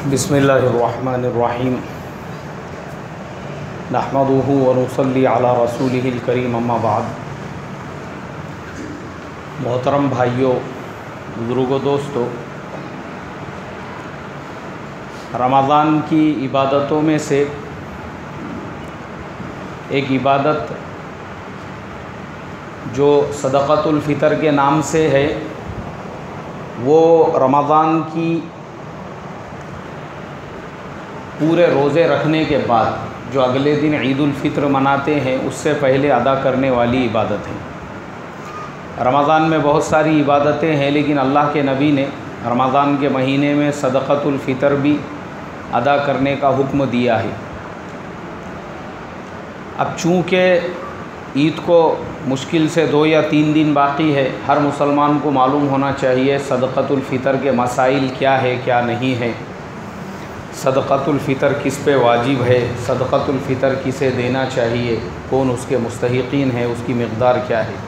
बिस्मिल्लाहिर्रहमानिर्रहीम नहमदुहु व नुसल्ली अला रसूलिहिल करीम अम्मा बाद। मोहतरम भाइयों, बुजुर्गों, दोस्तों, रमज़ान की इबादतों में से एक इबादत जो सदक़तुल फ़ितर के नाम से है, वो रमज़ान की पूरे रोज़े रखने के बाद जो अगले दिन ईदुल फ़ित्र मनाते हैं उससे पहले अदा करने वाली इबादत है। रमज़ान में बहुत सारी इबादतें हैं, लेकिन अल्लाह के नबी ने रमज़ान के महीने में सदक़तुल फ़ितर भी अदा करने का हुक्म दिया है। अब चूँकि ईद को मुश्किल से 2 या 3 दिन बाकी है, हर मुसलमान को मालूम होना चाहिए सदक़तुल फ़ितर के मसाइल क्या है, क्या नहीं है, सदक़तुल फ़ितर किस पे वाजिब है, सदक़तुल फ़ितर किसे देना चाहिए, कौन उसके मुस्तहिक़ीन है, उसकी मिक़दार क्या है।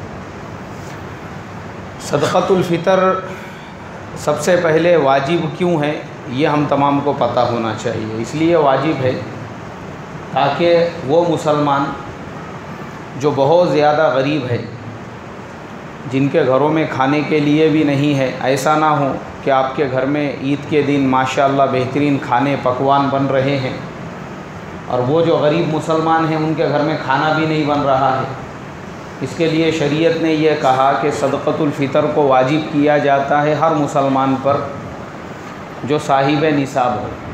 सदक़तुल फ़ितर सबसे पहले वाजिब क्यों है, ये हम तमाम को पता होना चाहिए। इसलिए वाजिब है ताकि वो मुसलमान जो बहुत ज़्यादा गरीब है, जिनके घरों में खाने के लिए भी नहीं है, ऐसा ना हो कि आपके घर में ईद के दिन माशाअल्लाह बेहतरीन खाने पकवान बन रहे हैं और वो जो गरीब मुसलमान हैं उनके घर में खाना भी नहीं बन रहा है। इसके लिए शरीयत ने यह कहा कि सदक़तुल फ़ितर को वाजिब किया जाता है हर मुसलमान पर जो साहिब निसाब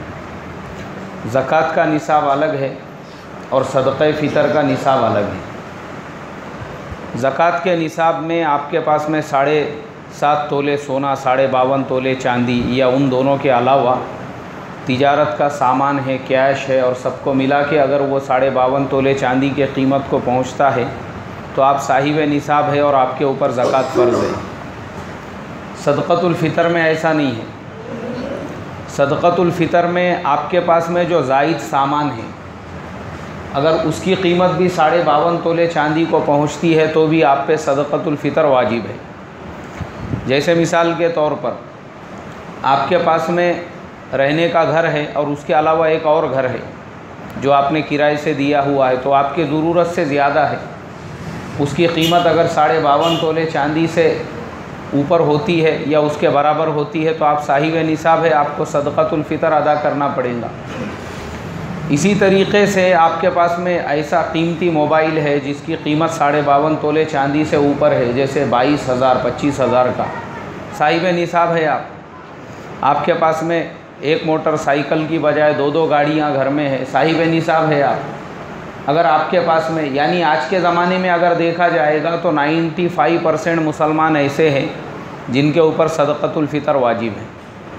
हो। ज़कात का निसाब अलग है और सदक़े फ़ितर का निसाब अलग है। ज़कात के निसाब में आपके पास में 7.5 तोले सोना, 52.5 तोले चांदी या उन दोनों के अलावा तिजारत का सामान है, कैश है, और सबको मिला के अगर वो 52.5 तोले चांदी के कीमत को पहुंचता है तो आप साहिब निसाब है और आपके ऊपर ज़कात फ़र्ज़ है। सदक़तुल फ़ितर में ऐसा नहीं है। सदक़तुल फ़ितर में आपके पास में जो ज़ायद सामान है, अगर उसकी कीमत भी 52.5 तोले चांदी को पहुंचती है तो भी आप पे सदक़तुल फ़ितर वाजिब है। जैसे मिसाल के तौर पर आपके पास में रहने का घर है और उसके अलावा एक और घर है जो आपने किराए से दिया हुआ है, तो आपकी ज़रूरत से ज़्यादा है, उसकी कीमत अगर 52.5 तोले चांदी से ऊपर होती है या उसके बराबर होती है तो आप साहिब निसाब है, आपको सदक़तुल फ़ितर अदा करना पड़ेगा। इसी तरीक़े से आपके पास में ऐसा कीमती मोबाइल है जिसकी कीमत 52.5 तोले चांदी से ऊपर है, जैसे 22,000 25,000 का, साहिब निसाब है आप। आपके पास में एक मोटरसाइकिल की बजाय 2-2 गाड़ियां घर में है, साहिब निसाब है आप। अगर आपके पास में, यानी आज के ज़माने में अगर देखा जाएगा तो 95% मुसलमान ऐसे हैं जिनके ऊपर सदक़तुल फ़ितर वाजिब है।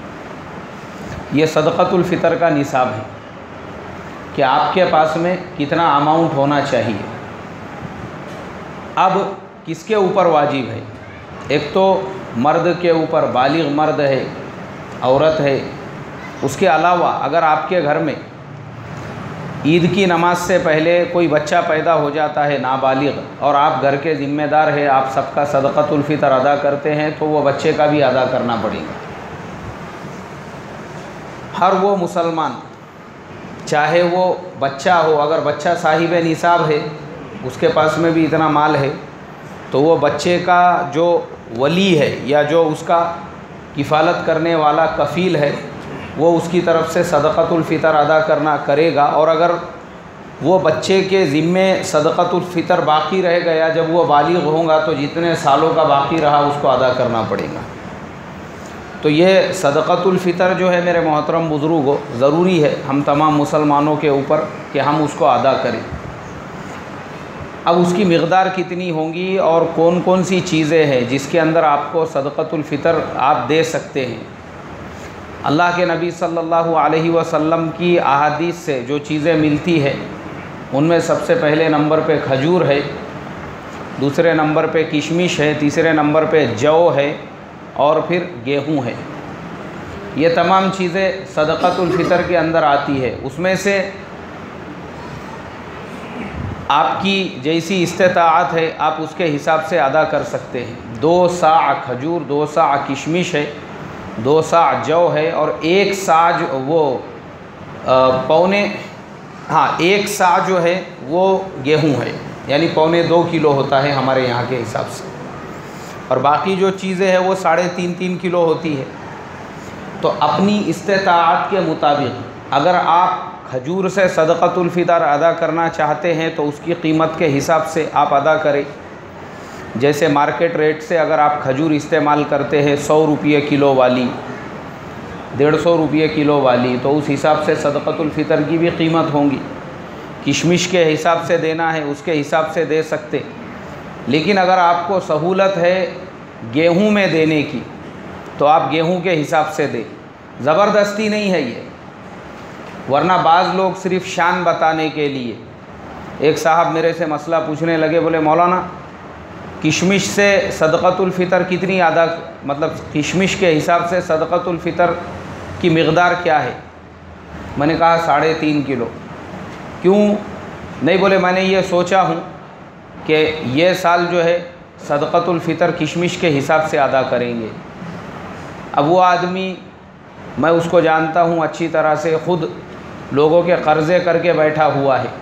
ये सदक़तुल फ़ितर का निसाब है कि आपके पास में कितना अमाउंट होना चाहिए। अब किसके ऊपर वाजिब है? एक तो मर्द के ऊपर, बालिग मर्द है, औरत है। उसके अलावा अगर आपके घर में ईद की नमाज से पहले कोई बच्चा पैदा हो जाता है नाबालिग और आप घर के ज़िम्मेदार है, आप सबका सदक़तुल फ़ितर अदा करते हैं, तो वो बच्चे का भी अदा करना पड़ेगा। हर वो मुसलमान, चाहे वो बच्चा हो, अगर बच्चा साहिब निसाब है, उसके पास में भी इतना माल है, तो वो बच्चे का जो वली है या जो उसका किफ़ालत करने वाला कफ़ील है, वो उसकी तरफ से सदक़तुल फ़ितर अदा करेगा। और अगर वो बच्चे के ज़िम्मे सदक़तुल फ़ितर बाकी रह गया, जब वो बालिग़ होगा तो जितने सालों का बाकी रहा उसको अदा करना पड़ेगा। तो ये सदक़तुल फ़ितर जो है मेरे मोहतरम बुज़ुर्गों, ज़रूरी है हम तमाम मुसलमानों के ऊपर कि हम उसको अदा करें। अब उसकी मिक़दार कितनी होंगी और कौन कौन सी चीज़ें हैं जिसके अंदर आपको सदक़तुल फ़ितर आप दे सकते हैं। अल्लाह के नबी सल्लल्लाहु अलैहि वसल्लम की अहादीस से जो चीज़ें मिलती है उनमें सबसे पहले नंबर पे खजूर है, दूसरे नंबर पे किशमिश है, तीसरे नंबर पे जौ है और फिर गेहूं है। ये तमाम चीज़ें सदक़तुल फ़ितर के अंदर आती है। उसमें से आपकी जैसी इस्तिताअत है आप उसके हिसाब से अदा कर सकते हैं। 2 सा खजूर, 2 सा किशमिश है, 2 सा जौ है और 1 सा वो एक सा जो है वो गेहूं है, यानी 1.25 किलो होता है हमारे यहाँ के हिसाब से, और बाकी जो चीज़ें हैं वो 3.5 किलो होती है। तो अपनी इस्तेताअत के मुताबिक अगर आप खजूर से सदक़तुल फ़ितर अदा करना चाहते हैं तो उसकी कीमत के हिसाब से आप अदा करें। जैसे मार्केट रेट से अगर आप खजूर इस्तेमाल करते हैं 100 रुपये किलो वाली, 150 रुपये किलो वाली, तो उस हिसाब से सदक़तुल फ़ितर की भी कीमत होंगी। किशमिश के हिसाब से देना है उसके हिसाब से दे सकते। लेकिन अगर आपको सहूलत है गेहूं में देने की तो आप गेहूं के हिसाब से दें, ज़बरदस्ती नहीं है ये। वरना बाज़ लोग सिर्फ़ शान बताने के लिए, एक साहब मेरे से मसला पूछने लगे, बोले मौलाना किशमिश से सदक़तुल फ़ितर कितनी अदा, मतलब किशमिश के हिसाब से सदक़तुल फ़ितर की मिक़दार क्या है? मैंने कहा 3.5 किलो। क्यों नहीं? बोले मैंने ये सोचा हूँ कि ये साल जो है सदक़तुल फ़ितर किशमिश के हिसाब से अदा करेंगे। अब वो आदमी, मैं उसको जानता हूँ अच्छी तरह से, ख़ुद लोगों के कर्ज़े करके बैठा हुआ है।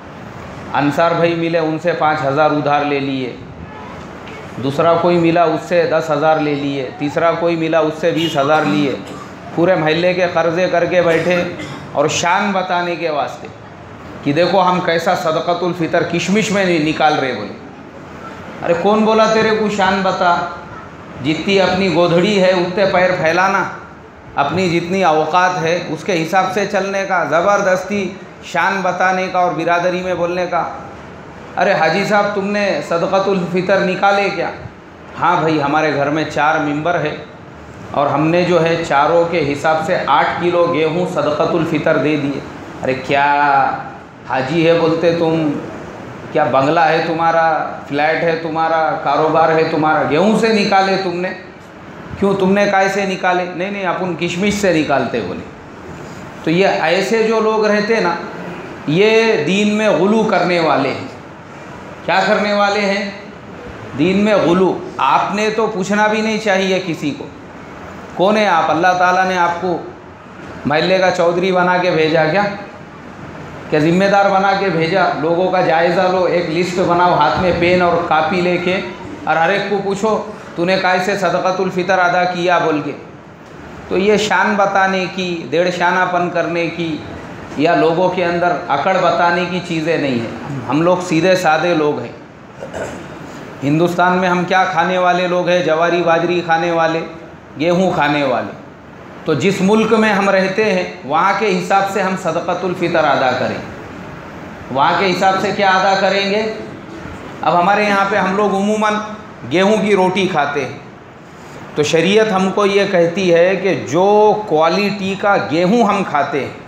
अंसार भाई मिले उनसे 5,000 उधार ले लिए, दूसरा कोई मिला उससे 10,000 ले लिए, तीसरा कोई मिला उससे 20,000 लिए, पूरे महल्ले के कर्ज़े करके बैठे और शान बताने के वास्ते कि देखो हम कैसा सदक़तुल फ़ितर किशमिश में नहीं निकाल रहे। बोले अरे कौन बोला तेरे को शान बता? जितनी अपनी गोधड़ी है उतने पैर फैलाना, अपनी जितनी औकात है उसके हिसाब से चलने का, ज़बरदस्ती शान बताने का और बिरादरी में बोलने का। अरे हाजी साहब तुमने सदक़तुल फ़ितर निकाले क्या? हाँ भाई हमारे घर में 4 मेंबर है और हमने जो है चारों के हिसाब से 8 किलो गेहूँ सदक़तुल फ़ितर दे दिए। अरे क्या हाजी है बोलते तुम? क्या बंगला है तुम्हारा, फ्लैट है तुम्हारा, कारोबार है तुम्हारा, गेहूं से निकाले तुमने? क्यों तुमने कैसे निकाले? नहीं नहीं अपन किशमिश से निकालते बोले। तो ये ऐसे जो लोग रहते ना, ये दीन में गुलू करने वाले हैं। क्या करने वाले हैं? दीन में गुलू। आपने तो पूछना भी नहीं चाहिए किसी को, कौन है आप? अल्लाह ताला ने आपको महल्ले का चौधरी बना के भेजा क्या ज़िम्मेदार बना के भेजा? लोगों का जायज़ा लो, एक लिस्ट बनाओ, हाथ में पेन और कापी लेके, और हर एक को पूछो तूने कैसे सदक़तुल फ़ितर अदा किया बोल के। तो ये शान बताने की, डेढ़ शानापन करने की या लोगों के अंदर अकड़ बताने की चीज़ें नहीं है। हम लोग सीधे सादे लोग हैं। हिंदुस्तान में हम क्या खाने वाले लोग हैं? जवारी बाजरी खाने वाले, गेहूँ खाने वाले। तो जिस मुल्क में हम रहते हैं वहाँ के हिसाब से हम सदक़तुल फ़ितर अदा करें। वहाँ के हिसाब से क्या अदा करेंगे? अब हमारे यहाँ पे हम लोग उमूमन गेहूं की रोटी खाते हैं, तो शरीयत हमको ये कहती है कि जो क्वालिटी का गेहूं हम खाते हैं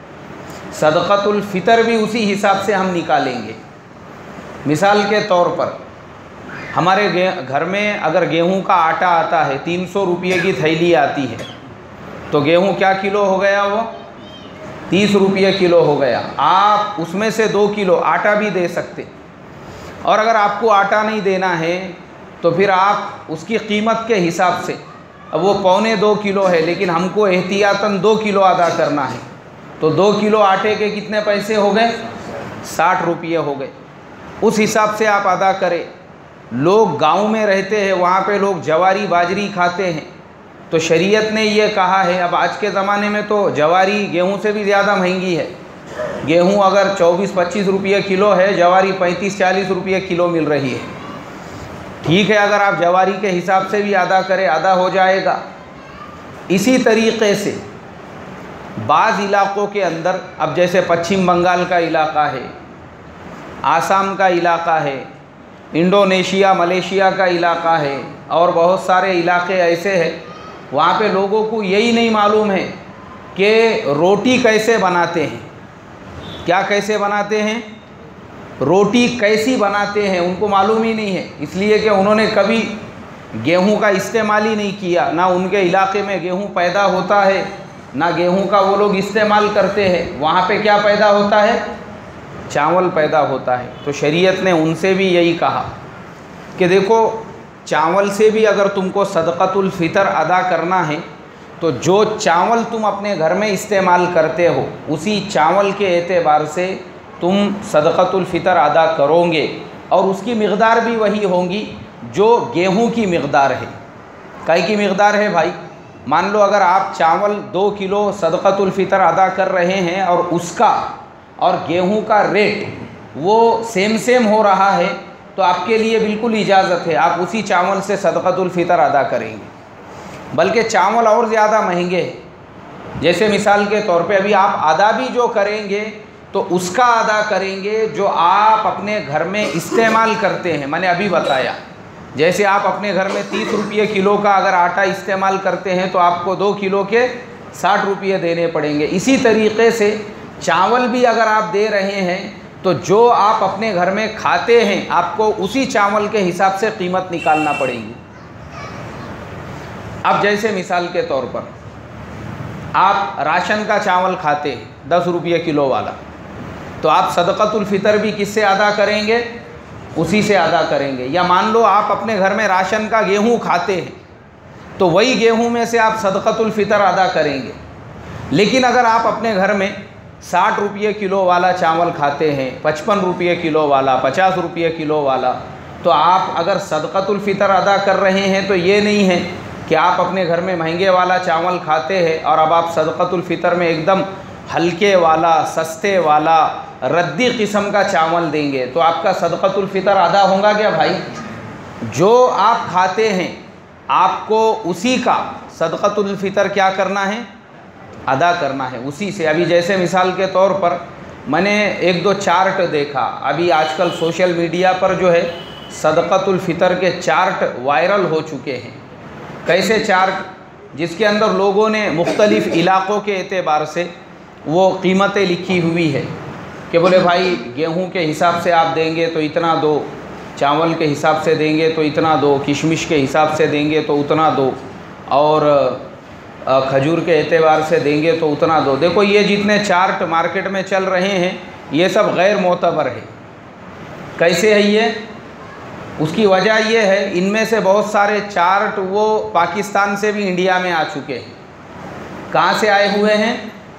सदक़तुल फ़ितर भी उसी हिसाब से हम निकालेंगे। मिसाल के तौर पर हमारे घर में अगर गेहूं का आटा आता है, 300 रुपये की थैली आती है, तो गेहूं क्या किलो हो गया? वो 30 रुपये किलो हो गया। आप उसमें से 2 किलो आटा भी दे सकते। और अगर आपको आटा नहीं देना है तो फिर आप उसकी कीमत के हिसाब से, अब वो 1.25 किलो है लेकिन हमको एहतियातन 2 किलो अदा करना है, तो 2 किलो आटे के कितने पैसे हो गए? 60 रुपये हो गए। उस हिसाब से आप अदा करें। लोग गांव में रहते हैं, वहाँ पे लोग जवारी बाजरी खाते हैं, तो शरीयत ने ये कहा है, अब आज के ज़माने में तो जवारी गेहूं से भी ज़्यादा महंगी है। गेहूं अगर 24-25 रुपये किलो है, जवारी 35-40 रुपये किलो मिल रही है। ठीक है, अगर आप जवारी के हिसाब से भी अदा करें, अदा हो जाएगा। इसी तरीक़े से बाज़ इलाक़ों के अंदर, अब जैसे पश्चिम बंगाल का इलाक़ा है, आसाम का इलाक़ा है, इंडोनेशिया मलेशिया का इलाक़ा है, और बहुत सारे इलाक़े ऐसे हैं वहाँ पे लोगों को यही नहीं मालूम है कि रोटी कैसे बनाते हैं, क्या कैसे बनाते हैं, रोटी कैसी बनाते हैं, उनको मालूम ही नहीं है। इसलिए कि उन्होंने कभी गेहूं का इस्तेमाल ही नहीं किया, ना उनके इलाके में गेहूं पैदा होता है, ना गेहूं का वो लोग इस्तेमाल करते हैं। वहाँ पे क्या पैदा होता है? चावल पैदा होता है। तो शरीयत ने उनसे भी यही कहा कि देखो, चावल से भी अगर तुमको सदक़तुल फ़ितर अदा करना है तो जो चावल तुम अपने घर में इस्तेमाल करते हो उसी चावल के एतबार से तुम सदक़तुल फ़ितर अदा करोगे, और उसकी मिक़दार भी वही होगी जो गेहूं की मिक़दार है। कै की मिक़दार है भाई? मान लो अगर आप चावल 2 किलो सदक़तुल फ़ितर अदा कर रहे हैं और उसका और गेहूं का रेट वो सेम हो रहा है, तो आपके लिए बिल्कुल इजाज़त है, आप उसी चावल से सदक़तुल फ़ितर अदा करेंगे। बल्कि चावल और ज़्यादा महंगे हैं। जैसे मिसाल के तौर पे अभी आप अदा भी जो करेंगे तो उसका अदा करेंगे जो आप अपने घर में इस्तेमाल करते हैं। मैंने अभी बताया, जैसे आप अपने घर में 30 रुपये किलो का अगर आटा इस्तेमाल करते हैं तो आपको 2 किलो के 60 रुपये देने पड़ेंगे। इसी तरीक़े से चावल भी अगर आप दे रहे हैं तो जो आप अपने घर में खाते हैं आपको उसी चावल के हिसाब से कीमत निकालना पड़ेगी। अब जैसे मिसाल के तौर पर आप राशन का चावल खाते हैं 10 रुपये किलो वाला, तो आप सदक़तुल फ़ितर भी किससे अदा करेंगे? उसी से अदा करेंगे। या मान लो आप अपने घर में राशन का गेहूं खाते हैं तो वही गेहूं में से आप सदक़तुल फ़ितर अदा करेंगे। लेकिन अगर आप अपने घर में 60 रुपये किलो वाला चावल खाते हैं, 55 रुपये किलो वाला, 50 रुपये किलो वाला, तो आप अगर सदक़तुल फ़ितर अदा कर रहे हैं तो ये नहीं है कि आप अपने घर में महंगे वाला चावल खाते हैं और अब आप सदक़तुल फ़ितर में एकदम हल्के वाला, सस्ते वाला, रद्दी किस्म का चावल देंगे, तो आपका सदक़तुल फ़ितर अदा होगा क्या भाई? जो आप खाते हैं आपको उसी का सदक़तुल फ़ितर क्या करना है? अदा करना है उसी से। अभी जैसे मिसाल के तौर पर मैंने 1-2 चार्ट देखा, अभी आजकल सोशल मीडिया पर जो है सदक़तुल फ़ितर के चार्ट वायरल हो चुके हैं। कैसे चार्ट? जिसके अंदर लोगों ने मुख्तलिफ़ इलाक़ों के एतबार से वो कीमतें लिखी हुई है कि बोले भाई गेहूं के हिसाब से आप देंगे तो इतना दो, चावल के हिसाब से देंगे तो इतना दो, किशमिश के हिसाब से देंगे तो उतना दो, और खजूर के एतबार से देंगे तो उतना दो। देखो ये जितने चार्ट मार्केट में चल रहे हैं ये सब गैर मोतबर है। कैसे है ये? उसकी वजह ये है, इनमें से बहुत सारे चार्ट वो पाकिस्तान से भी इंडिया में आ चुके हैं। कहाँ से आए हुए हैं?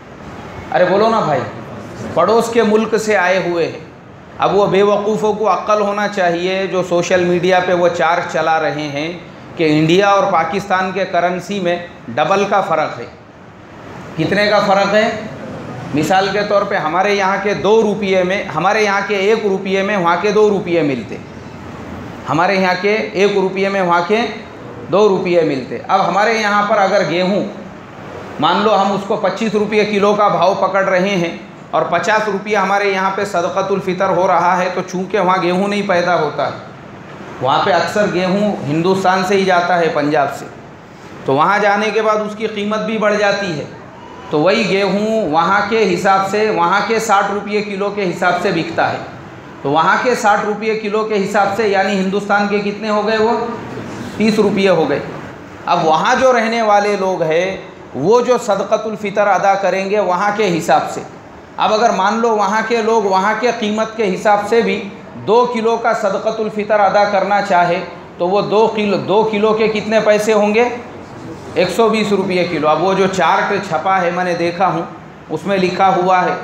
अरे बोलो ना भाई, पड़ोस के मुल्क से आए हुए हैं। अब वो बेवकूफ़ों को अक्ल होना चाहिए जो सोशल मीडिया पे वो चार्ट चला रहे हैं कि इंडिया और पाकिस्तान के करेंसी में डबल का फ़र्क है। कितने का फ़र्क है? मिसाल के तौर पे हमारे यहाँ के 2 रुपये में, हमारे यहाँ के 1 रुपये में वहाँ के 2 रुपये मिलते, हमारे यहाँ के 1 रुपये में वहाँ के 2 रुपये मिलते। अब हमारे यहाँ पर अगर गेहूँ मान लो हम उसको 25 रुपये किलो का भाव पकड़ रहे हैं और 50 रुपये हमारे यहाँ पे सदक़तुल फ़ितर हो रहा है, तो चूँकि वहाँ गेहूँ नहीं पैदा होता है, वहाँ पे अक्सर गेहूँ हिंदुस्तान से ही जाता है, पंजाब से, तो वहाँ जाने के बाद उसकी कीमत भी बढ़ जाती है। तो वही गेहूँ वहाँ के हिसाब से, वहाँ के 60 रुपये किलो के हिसाब से बिकता है। तो वहाँ के 60 रुपये किलो के हिसाब से यानी हिंदुस्तान के कितने हो गए? वो 30 रुपये हो गए। अब वहाँ जो रहने वाले लोग हैं वो जो सदक़तुल फ़ितर अदा करेंगे वहाँ के हिसाब से। अब अगर मान लो वहाँ के लोग वहाँ के कीमत के हिसाब से भी 2 किलो का सदक़तुल फ़ितर अदा करना चाहे तो वो 2 किलो के कितने पैसे होंगे? 120 रुपये किलो। अब वो जो चार्ट छपा है मैंने देखा हूँ उसमें लिखा हुआ है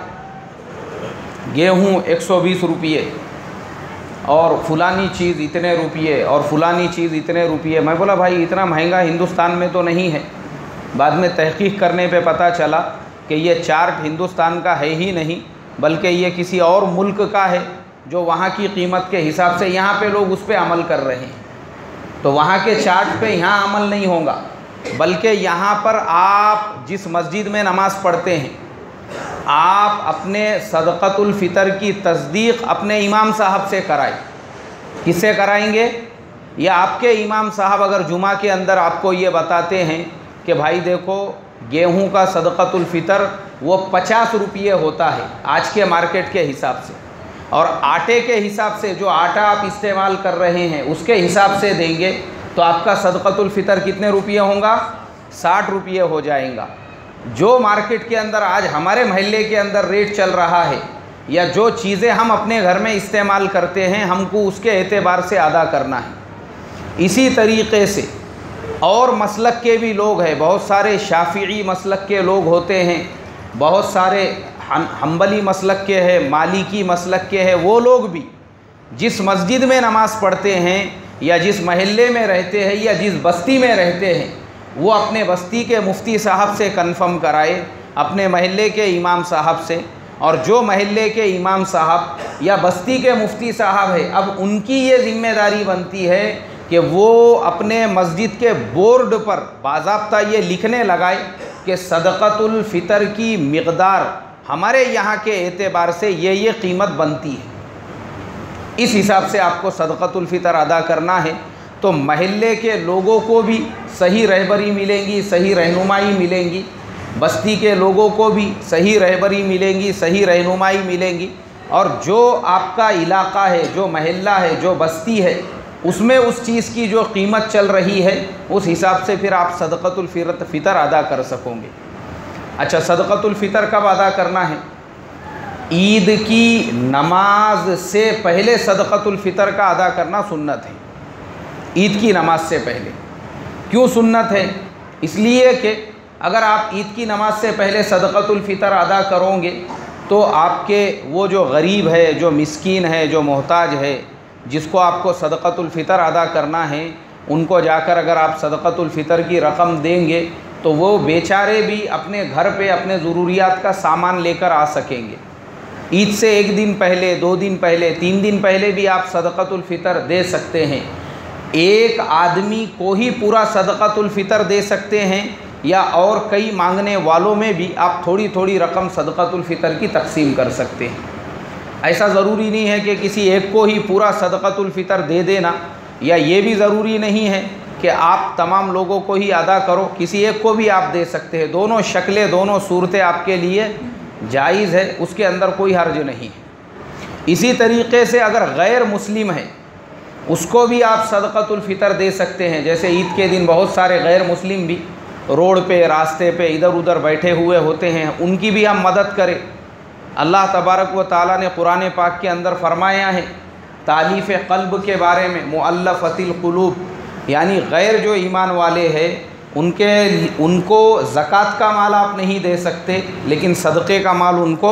गेहूँ 120 रुपये और फुलानी चीज़ इतने रुपये और फुलानी चीज़ इतने रुपये। मैं बोला भाई इतना महंगा हिंदुस्तान में तो नहीं है। बाद में तहक़ीक़ करने पे पता चला कि ये चार्ट हिंदुस्तान का है ही नहीं, बल्कि ये किसी और मुल्क का है जो वहाँ की कीमत के हिसाब से यहाँ पे लोग उस पर अमल कर रहे हैं। तो वहाँ के चार्ट पे यहाँ अमल नहीं होगा, बल्कि यहाँ पर आप जिस मस्जिद में नमाज़ पढ़ते हैं आप अपने सदक़तुल फ़ितर की तस्दीक़ अपने इमाम साहब से कराएं। किससे कराएंगे? या आपके इमाम साहब अगर जुमा के अंदर आपको ये बताते हैं कि भाई देखो गेहूं का सदक़तुल फ़ितर वो 50 रुपये होता है आज के मार्केट के हिसाब से, और आटे के हिसाब से जो आटा आप इस्तेमाल कर रहे हैं उसके हिसाब से देंगे तो आपका सदक़तुल फ़ितर कितने रुपये होगा? 60 रुपये हो जाएगा। जो मार्केट के अंदर आज हमारे महल्ले के अंदर रेट चल रहा है या जो चीज़ें हम अपने घर में इस्तेमाल करते हैं हमको उसके एतबार से अदा करना है। इसी तरीक़े से और मसलक के भी लोग हैं, बहुत सारे शाफ़िई मसलक के लोग होते हैं, बहुत सारे हम्बली मसलक के हैं, मालिकी मसलक के हैं। वो लोग भी जिस मस्जिद में नमाज़ पढ़ते हैं या जिस महल्ले में रहते हैं या जिस बस्ती में रहते हैं, वो अपने बस्ती के मुफ्ती साहब से कन्फर्म कराए, अपने महल्ले के इमाम साहब से। और जो महल्ले के इमाम साहब या बस्ती के मुफ्ती साहब है, अब उनकी ये ज़िम्मेदारी बनती है कि वो अपने मस्जिद के बोर्ड पर बाज़ाब्ता ये लिखने लगाए कि सदक़तुल फ़ितर की मिक़दार हमारे यहाँ के एतबार से ये कीमत बनती है, इस हिसाब से आपको सदक़तुल फ़ितर अदा करना है। तो महल्ले के लोगों को भी सही रहबरी मिलेंगी, सही रहनुमाई मिलेंगी, बस्ती के लोगों को भी सही रहबरी मिलेंगी, सही रहनुमाई मिलेंगी। और जो आपका इलाक़ा है, जो महल्ला है, जो बस्ती है, उसमें उस चीज़ की जो कीमत चल रही है, उस हिसाब से फिर आप सदक़तुल फ़ितर अदा कर सकोगे। अच्छा, सदक़तुल फ़ितर कब अदा करना है? ईद की नमाज से पहले सदक़तुल फ़ितर का अदा करना सुन्नत है। ईद की नमाज से पहले क्यों सुन्नत है? इसलिए कि अगर आप ईद की नमाज से पहले सदक़तुल फ़ितर अदा करोगे तो आपके वो जो गरीब है, जो मिस्कीन है, जो मोहताज है, जिसको आपको सदक़तुल फ़ितर अदा करना है, उनको जाकर अगर आप सदक़तुल फ़ितर की रक़म देंगे तो वो बेचारे भी अपने घर पे अपने ज़रूरियात का सामान लेकर आ सकेंगे। ईद से 1 दिन पहले, 2 दिन पहले, 3 दिन पहले भी आप सदक़तुल फ़ितर दे सकते हैं। एक आदमी को ही पूरा सदक़तुल फ़ितर दे सकते हैं या और कई मांगने वालों में भी आप थोड़ी थोड़ी रकम सदक़तुल फ़ितर की तकसीम कर सकते हैं। ऐसा ज़रूरी नहीं है कि किसी एक को ही पूरा सदक़तुल फ़ितर दे देना, या ये भी ज़रूरी नहीं है कि आप तमाम लोगों को ही अदा करो, किसी एक को भी आप दे सकते हैं। दोनों शक्लें, दोनों सूरतें आपके लिए जायज़ है, उसके अंदर कोई हर्ज नहीं है। इसी तरीक़े से अगर गैर मुस्लिम है उसको भी आप सदक़तुल फ़ितर दे सकते हैं। जैसे ईद के दिन बहुत सारे गैर मुस्लिम भी रोड पे, रास्ते पे इधर उधर बैठे हुए होते हैं, उनकी भी हम मदद करें। अल्लाह तबारक व तआला ने कुरान पाक के अंदर फरमाया है तालीफ़ क़ल्ब के बारे में, मुअल्लफ़तिल क़ुलूब, यानी गैर जो ईमान वाले हैं उनको ज़कात का माल आप नहीं दे सकते, लेकिन सदक़े का माल उनको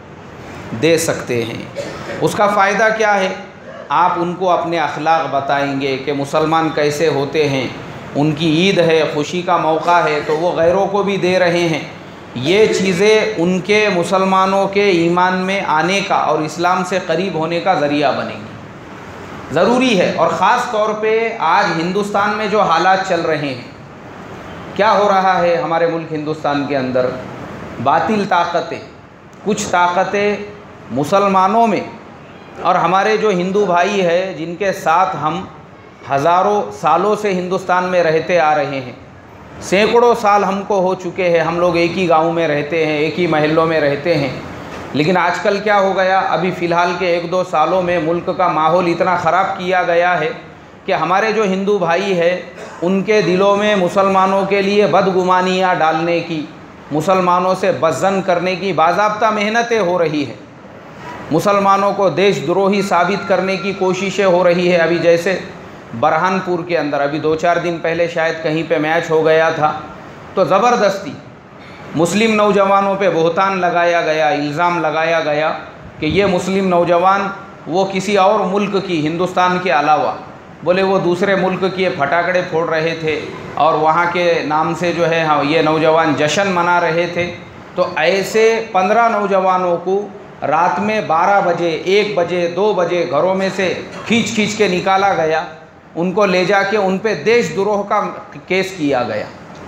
दे सकते हैं। उसका फ़ायदा क्या है? आप उनको अपने अखलाक बताएंगे कि मुसलमान कैसे होते हैं, उनकी ईद है, खुशी का मौका है, तो वो गैरों को भी दे रहे हैं। ये चीज़ें उनके मुसलमानों के ईमान में आने का और इस्लाम से करीब होने का ज़रिया बनेंगी। ज़रूरी है। और ख़ास तौर पे आज हिंदुस्तान में जो हालात चल रहे हैं, क्या हो रहा है हमारे मुल्क हिंदुस्तान के अंदर? बातिल ताकतें, कुछ ताकतें मुसलमानों में और हमारे जो हिंदू भाई हैं जिनके साथ हम हज़ारों सालों से हिंदुस्तान में रहते आ रहे हैं, सैकड़ों साल हमको हो चुके हैं, हम लोग एक ही गांव में रहते हैं, एक ही महल्लों में रहते हैं। लेकिन आजकल क्या हो गया, अभी फ़िलहाल के 1-2 सालों में मुल्क का माहौल इतना ख़राब किया गया है कि हमारे जो हिंदू भाई हैं उनके दिलों में मुसलमानों के लिए बदगुमानियाँ डालने की, मुसलमानों से बज़्ज़न करने की बाज़ाब्ता मेहनतें हो रही है। मुसलमानों को देशद्रोही साबित करने की कोशिशें हो रही है। अभी जैसे बरहानपुर के अंदर अभी 2-4 दिन पहले शायद कहीं पे मैच हो गया था, तो ज़बरदस्ती मुस्लिम नौजवानों पे बहतान लगाया गया, इल्ज़ाम लगाया गया कि ये मुस्लिम नौजवान वो किसी और मुल्क की, हिंदुस्तान के अलावा, बोले वो दूसरे मुल्क के फटाकड़े फोड़ रहे थे और वहाँ के नाम से जो है हाँ ये नौजवान जश्न मना रहे थे। तो ऐसे 15 नौजवानों को रात में 12 बजे, 1 बजे, 2 बजे घरों में से खींच के निकाला गया, उनको ले जाके उन पे देशद्रोह का केस किया गया,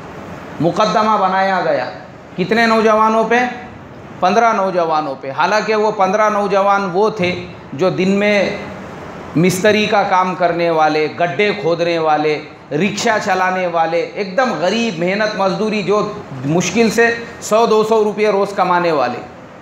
मुकदमा बनाया गया। कितने नौजवानों पे? 15 नौजवानों पे। हालांकि वो 15 नौजवान वो थे जो दिन में मिस्त्री का काम करने वाले, गड्ढे खोदने वाले, रिक्शा चलाने वाले, एकदम गरीब मेहनत मजदूरी, जो मुश्किल से 100-200 रुपये रोज़ कमाने वाले।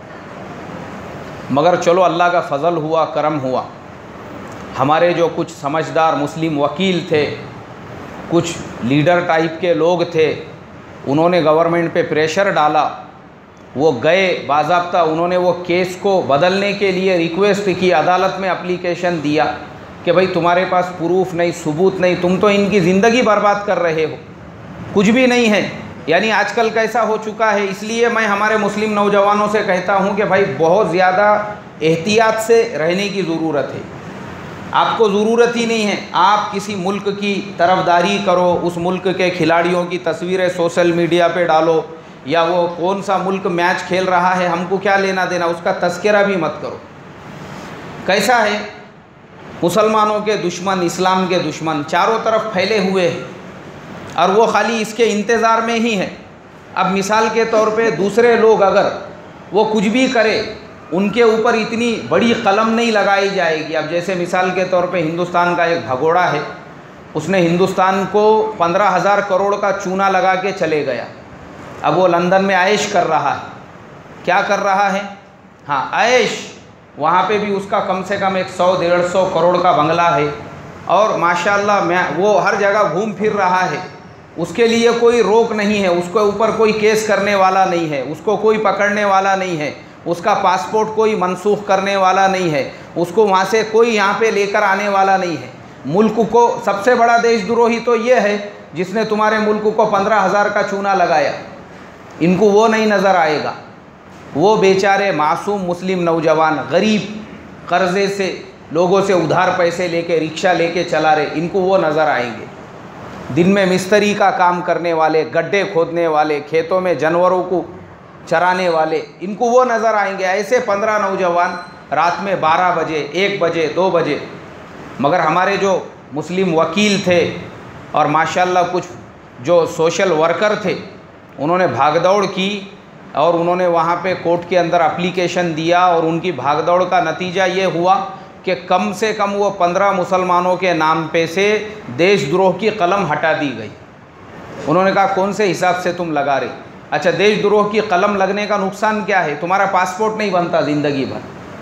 मगर चलो अल्लाह का फ़ज़ल हुआ, करम हुआ, हमारे जो कुछ समझदार मुस्लिम वकील थे, कुछ लीडर टाइप के लोग थे, उन्होंने गवर्नमेंट पे प्रेशर डाला, वो गए बाज़ाब्ता, उन्होंने वो केस को बदलने के लिए रिक्वेस्ट की, अदालत में एप्लीकेशन दिया कि भाई तुम्हारे पास प्रूफ नहीं, सबूत नहीं, तुम तो इनकी ज़िंदगी बर्बाद कर रहे हो, कुछ भी नहीं है। यानी आजकल कैसा हो चुका है। इसलिए मैं हमारे मुस्लिम नौजवानों से कहता हूँ कि भाई बहुत ज़्यादा एहतियात से रहने की ज़रूरत है। आपको ज़रूरत ही नहीं है आप किसी मुल्क की तरफदारी करो, उस मुल्क के खिलाड़ियों की तस्वीरें सोशल मीडिया पे डालो, या वो कौन सा मुल्क मैच खेल रहा है हमको क्या लेना देना, उसका तस्करा भी मत करो। कैसा है, मुसलमानों के दुश्मन, इस्लाम के दुश्मन चारों तरफ फैले हुए हैं और वो खाली इसके इंतज़ार में ही है। अब मिसाल के तौर पे दूसरे लोग अगर वो कुछ भी करे, उनके ऊपर इतनी बड़ी कलम नहीं लगाई जाएगी। अब जैसे मिसाल के तौर पे हिंदुस्तान का एक भगोड़ा है, उसने हिंदुस्तान को 15,000 करोड़ का चूना लगा के चले गया। अब वो लंदन में ऐश कर रहा है। क्या कर रहा है? हाँ, ऐश। वहाँ पे भी उसका कम से कम 100-150 करोड़ का बंगला है और माशाल्लाह वो हर जगह घूम फिर रहा है। उसके लिए कोई रोक नहीं है, उसके ऊपर कोई केस करने वाला नहीं है, उसको कोई पकड़ने वाला नहीं है, उसका पासपोर्ट कोई मनसूख करने वाला नहीं है, उसको वहाँ से कोई यहाँ पे लेकर आने वाला नहीं है। मुल्क को सबसे बड़ा देशद्रोही तो ये है जिसने तुम्हारे मुल्क को 15,000 का चूना लगाया। इनको वो नहीं नज़र आएगा। वो बेचारे मासूम मुस्लिम नौजवान गरीब कर्ज़े से लोगों से उधार पैसे लेके रिक्शा लेके चला रहे, इनको वो नज़र आएंगे। दिन में मिस्त्री का काम करने वाले, गड्ढे खोदने वाले, खेतों में जानवरों को चराने वाले, इनको वो नज़र आएंगे। ऐसे 15 नौजवान रात में 12 बजे, 1 बजे, 2 बजे। मगर हमारे जो मुस्लिम वकील थे और माशाल्लाह कुछ जो सोशल वर्कर थे, उन्होंने भागदौड़ की और उन्होंने वहाँ पे कोर्ट के अंदर एप्लीकेशन दिया और उनकी भागदौड़ का नतीजा ये हुआ कि कम से कम वो 15 मुसलमानों के नाम पे से देशद्रोह की कलम हटा दी गई। उन्होंने कहा कौन से हिसाब से तुम लगा रहे? अच्छा, देशद्रोह की कलम लगने का नुकसान क्या है? तुम्हारा पासपोर्ट नहीं बनता ज़िंदगी भर,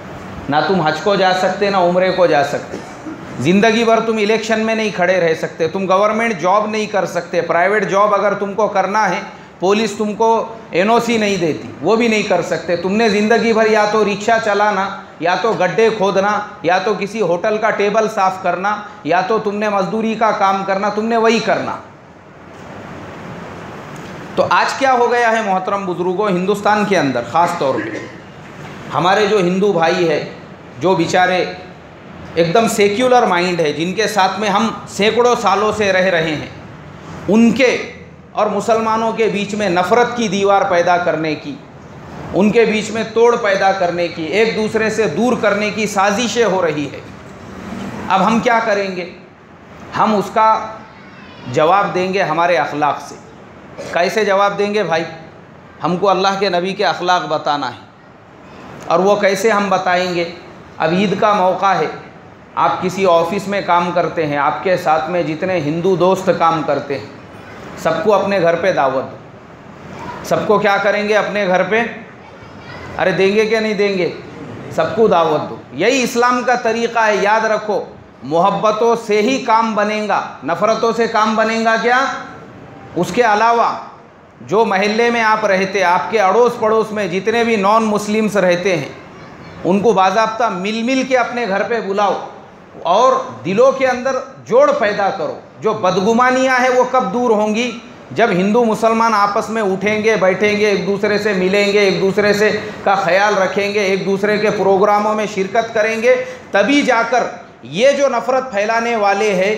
ना तुम हज को जा सकते ना उम्रे को जा सकते, ज़िंदगी भर तुम इलेक्शन में नहीं खड़े रह सकते, तुम गवर्नमेंट जॉब नहीं कर सकते, प्राइवेट जॉब अगर तुमको करना है पुलिस तुमको एनओसी नहीं देती, वो भी नहीं कर सकते। तुमने ज़िंदगी भर या तो रिक्शा चलाना, या तो गड्ढे खोदना, या तो किसी होटल का टेबल साफ़ करना, या तो तुमने मजदूरी का काम करना, तुमने वही करना। तो आज क्या हो गया है मोहतरम बुज़ुर्गों, हिंदुस्तान के अंदर ख़ास तौर पे हमारे जो हिंदू भाई है, जो बेचारे एकदम सेक्युलर माइंड है, जिनके साथ में हम सैकड़ों सालों से रह रहे हैं, उनके और मुसलमानों के बीच में नफ़रत की दीवार पैदा करने की, उनके बीच में तोड़ पैदा करने की, एक दूसरे से दूर करने की साजिशें हो रही है। अब हम क्या करेंगे? हम उसका जवाब देंगे हमारे अखलाक से। कैसे जवाब देंगे भाई? हमको अल्लाह के नबी के अखलाक बताना है। और वो कैसे हम बताएंगे? अब ईद का मौका है, आप किसी ऑफिस में काम करते हैं, आपके साथ में जितने हिंदू दोस्त काम करते हैं, सबको अपने घर पे दावत दो। सबको क्या करेंगे? अपने घर पे, अरे देंगे क्या नहीं देंगे? सबको दावत दो। यही इस्लाम का तरीक़ा है। याद रखो, मोहब्बतों से ही काम बनेगा, नफ़रतों से काम बनेगा क्या? उसके अलावा जो महल्ले में आप रहते, आपके अड़ोस पड़ोस में जितने भी नॉन मुस्लिम्स रहते हैं, उनको बाज़ाब्ता मिल मिल के अपने घर पे बुलाओ और दिलों के अंदर जोड़ पैदा करो। जो बदगुमानियाँ हैं वो कब दूर होंगी? जब हिंदू मुसलमान आपस में उठेंगे, बैठेंगे, एक दूसरे से मिलेंगे, एक दूसरे से का ख्याल रखेंगे, एक दूसरे के प्रोग्रामों में शिरकत करेंगे, तभी जाकर ये जो नफ़रत फैलाने वाले हैं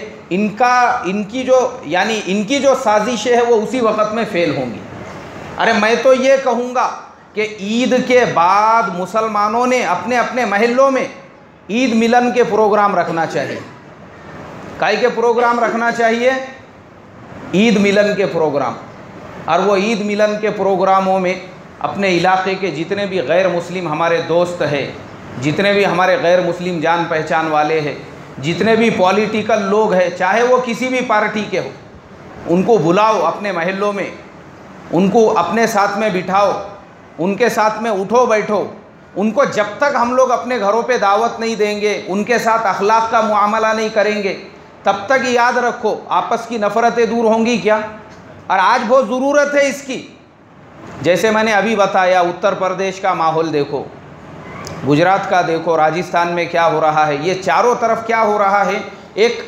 इनकी जो साजिशें हैं वो उसी वक़्त में फ़ेल होंगी। अरे मैं तो ये कहूँगा कि ईद के बाद मुसलमानों ने अपने अपने महल्लों में ईद मिलन के प्रोग्राम रखना चाहिए। काय के प्रोग्राम रखना चाहिए? ईद मिलन के प्रोग्राम। और वो ईद मिलन के प्रोग्रामों में अपने इलाके के जितने भी गैर मुस्लिम हमारे दोस्त हैं, जितने भी हमारे गैर मुस्लिम जान पहचान वाले हैं, जितने भी पॉलिटिकल लोग हैं, चाहे वो किसी भी पार्टी के हो, उनको बुलाओ अपने महल्लों में, उनको अपने साथ में बिठाओ, उनके साथ में उठो बैठो। उनको जब तक हम लोग अपने घरों पे दावत नहीं देंगे, उनके साथ अखलाक का मुआमला नहीं करेंगे, तब तक याद रखो आपस की नफ़रतें दूर होंगी क्या? और आज बहुत ज़रूरत है इसकी। जैसे मैंने अभी बताया, उत्तर प्रदेश का माहौल देखो, गुजरात का देखो, राजस्थान में क्या हो रहा है, ये चारों तरफ क्या हो रहा है। एक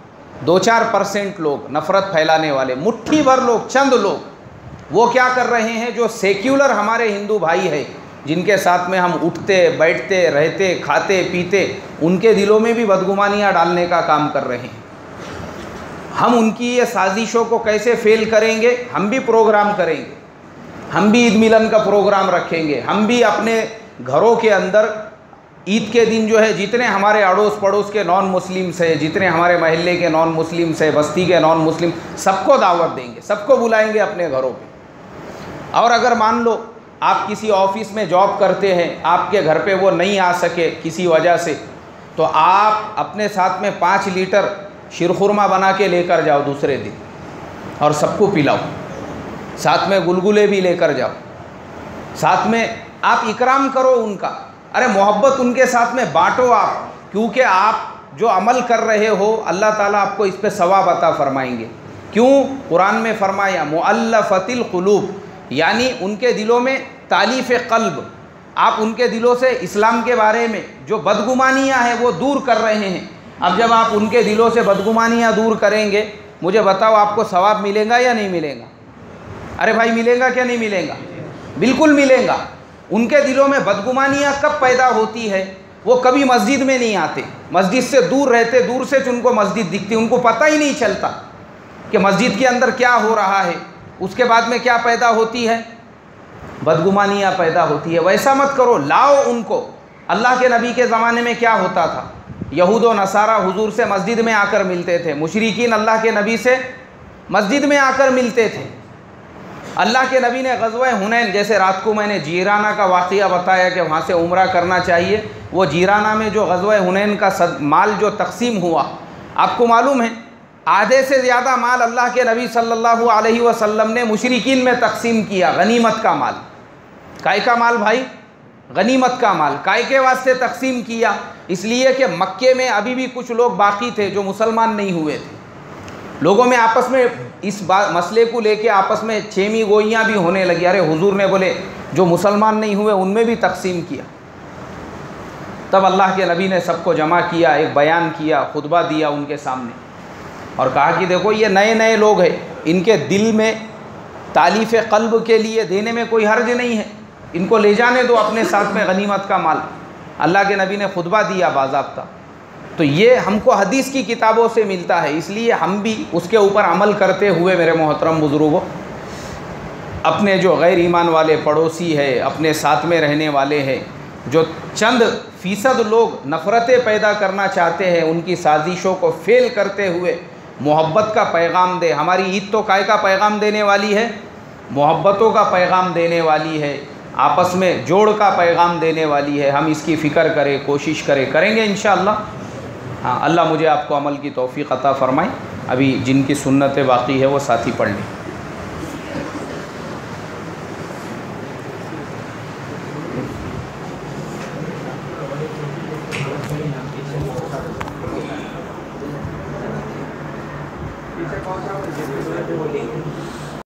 2-4% लोग नफ़रत फैलाने वाले, मुट्ठी भर लोग, चंद लोग, वो क्या कर रहे हैं, जो सेक्युलर हमारे हिंदू भाई है, जिनके साथ में हम उठते बैठते रहते खाते पीते, उनके दिलों में भी बदगुमानियाँ डालने का काम कर रहे हैं। हम उनकी ये साजिशों को कैसे फेल करेंगे, हम भी प्रोग्राम करेंगे, हम भी ईद मिलन का प्रोग्राम रखेंगे, हम भी अपने घरों के अंदर ईद के दिन जो है जितने हमारे अड़ोस पड़ोस के नॉन मुस्लिम्स हैं, जितने हमारे महल्ले के नॉन मुस्लिम्स हैं, बस्ती के नॉन मुस्लिम, सबको दावत देंगे, सबको बुलाएंगे अपने घरों पे। और अगर मान लो आप किसी ऑफिस में जॉब करते हैं, आपके घर पे वो नहीं आ सके किसी वजह से, तो आप अपने साथ में 5 लीटर शीरखुरमा बना के लेकर जाओ दूसरे दिन और सबको पिलाओ, साथ में गुलगुले भी लेकर जाओ, साथ में आप इकराम करो उनका, अरे मोहब्बत उनके साथ में बांटो आप, क्योंकि आप जो अमल कर रहे हो अल्लाह ताला आपको इस पे सवाब अता फरमाएंगे। क्यों? कुरान में फरमाया मुअल्लफतिल कुलूब, यानी उनके दिलों में तालीफ़ क़ल्ब, आप उनके दिलों से इस्लाम के बारे में जो बदगुमानियाँ हैं वो दूर कर रहे हैं। अब जब आप उनके दिलों से बदगुमानियाँ दूर करेंगे, मुझे बताओ आपको सवाब मिलेगा या नहीं मिलेगा? अरे भाई मिलेगा क्या नहीं मिलेगा? बिल्कुल मिलेगा। उनके दिलों में बदगुमानियाँ कब पैदा होती है? वो कभी मस्जिद में नहीं आते, मस्जिद से दूर रहते, दूर से उनको मस्जिद दिखती, उनको पता ही नहीं चलता कि मस्जिद के अंदर क्या हो रहा है। उसके बाद में क्या पैदा होती है? बदगुमानियाँ पैदा होती है। वैसा मत करो, लाओ उनको। अल्लाह के नबी के ज़माने में क्या होता था? यहूद व नसारा हुजूर से मस्जिद में आकर मिलते थे, मुशरिकीन अल्लाह के नबी से मस्जिद में आकर मिलते थे। अल्लाह के नबी ने ग़ज़वा हुनैन, जैसे रात को मैंने जीराना का वाक़या बताया कि वहाँ से उम्रा करना चाहिए, वो जीराना में जो ग़ज़वा हुनैन का माल जो तक़सीम हुआ, आपको मालूम है आधे से ज़्यादा माल अल्लाह के नबी सल्लल्लाहु अलैहि वसल्लम ने मुशरिकीन में तक़सीम किया। गनीमत का माल, काय का माल भाई? गनीमत का माल। काय के वास्ते तक़सीम किया? इसलिए कि मक्के में अभी भी कुछ लोग बाकी थे जो मुसलमान नहीं हुए थे। लोगों में आपस में इस मसले को लेके आपस में छेमी गोइयाँ भी होने लगी। अरे हुजूर ने बोले जो मुसलमान नहीं हुए उनमें भी तक़सीम किया। तब अल्लाह के नबी ने सबको जमा किया, एक बयान किया, खुतबा दिया उनके सामने और कहा कि देखो ये नए नए लोग हैं, इनके दिल में तालीफ़ क़ल्ब के लिए देने में कोई हर्ज नहीं है, इनको ले जाने दो अपने साथ में गनीमत का माल। अल्लाह के नबी ने खुतबा दिया बाज़ाब्ता। तो ये हमको हदीस की किताबों से मिलता है, इसलिए हम भी उसके ऊपर अमल करते हुए मेरे मोहतरम बुज़ुर्गों, अपने जो गैर ईमान वाले पड़ोसी है, अपने साथ में रहने वाले हैं, जो चंद फ़ीसद लोग नफ़रतें पैदा करना चाहते हैं, उनकी साजिशों को फ़ेल करते हुए मोहब्बत का पैगाम दे। हमारी ईद तो काय का पैगाम देने वाली है? मोहब्बतों का पैगाम देने वाली है, आपस में जोड़ का पैगाम देने वाली है। हम इसकी फ़िक्र करें, कोशिश करेंगे इंशाअल्लाह। हाँ, अल्लाह मुझे आपको अमल की तौफ़ीक़ अता फ़रमाए। अभी जिनकी सुन्नतें बाकी है वो साथी पढ़ लें।